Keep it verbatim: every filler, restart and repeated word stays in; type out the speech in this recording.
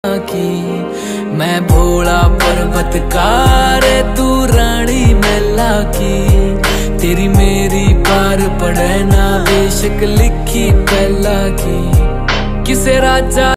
की। मैं भोला पर्वतकार तू रानी मैला की। तेरी मेरी पार पड़े ना बेशक लिखी पहला की। किसे राजा